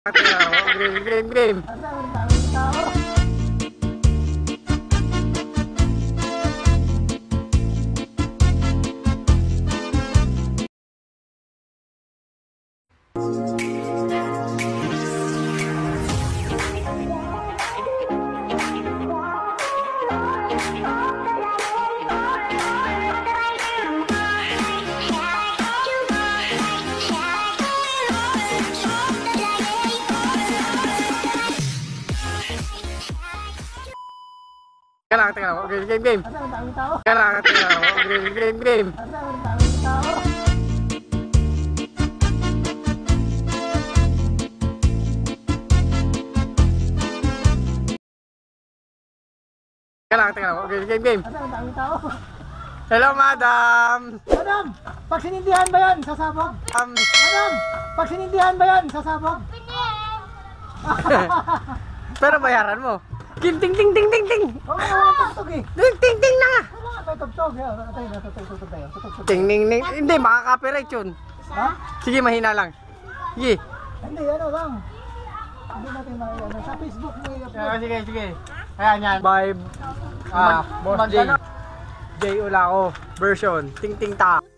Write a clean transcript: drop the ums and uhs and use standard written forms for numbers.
Game. Teka lang. Game. Teka lang. Game. Game. Hello, madam. Madam, pag sinindihan ba yan, sasabog? Madam, pag sinindihan ba yan, sasabog? Pero bayaran mo. Ting. Oo, tugtog eh. Ting na nga. Wala nga tayo tugtog. Tutugtog tayo. Ting. Hindi, makaka-copyright yun. Ha? Sige, mahina lang. Sige. Hindi, ano lang. Hindi natin ano. Sa Facebook mo i-upload. Sige. Ayan yan. By Boss J. J Ulaco version. Ting ta.